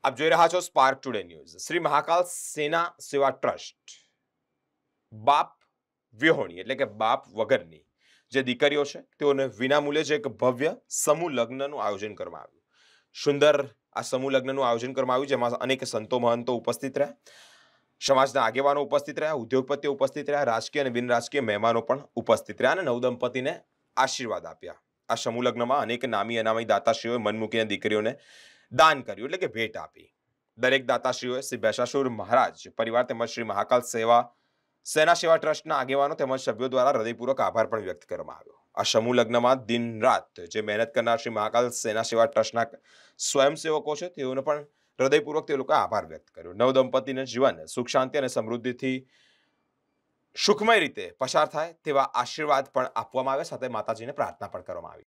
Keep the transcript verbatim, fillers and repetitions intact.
આપ જોઈ રહ્યા છો Spark Today News. Shri Mahakal Sena Seva trust બાપ વિહોણી એટલે કે બાપ વગરની જે દીકરીઓ છે તેઓને વિનામૂલ્યે જે એક ભવ્ય સમૂહ લગ્નનું આયોજન કરવામાં આવ્યું. સુંદર આ સમૂહ લગ્નનું આયોજન કરવામાં આવ્યું, જેમાં અનેક સંતો મહંતો ઉપસ્થિત રહ્યા, સમાજના આગેવાનો ઉપસ્થિત રહ્યા, ઉદ્યોગપતિઓ ઉપસ્થિત રહ્યા, રાજકીય અને બિન રાજકીય મહેમાનો પણ ઉપસ્થિત રહ્યા અને નવદંપતિને આશીર્વાદ આપ્યા. આ સમૂહ લગ્નમાં અનેક નામી અનામી દાતાશ્રીઓએ મન મૂકીને દીકરીઓને દાન કર્યું એટલે કે ભેટ આપી. દરેક દાતાશ્રીઓએ શ્રી ભેંસાસુર મહારાજ પરિવાર તેમજ શ્રી મહાકાલ સેવા સેના સેવા ટ્રસ્ટના આગેવાનો તેમજ સભ્યો દ્વારા હૃદયપૂર્વક આભાર પણ વ્યક્ત કરવામાં આવ્યો. આ સમૂહ લગ્નમાં દિન રાત જે મહેનત કરનાર શ્રી મહાકાલ સેના સેવા ટ્રસ્ટના સ્વયંસેવકો છે તેઓને પણ હૃદયપૂર્વક તે લોકોએ આભાર વ્યક્ત કર્યો. નવદંપતિને જીવન સુખ શાંતિ અને સમૃદ્ધિથી સુખમય રીતે પસાર થાય તેવા આશીર્વાદ પણ આપવામાં આવ્યા, સાથે માતાજીને પ્રાર્થના પણ કરવામાં આવી.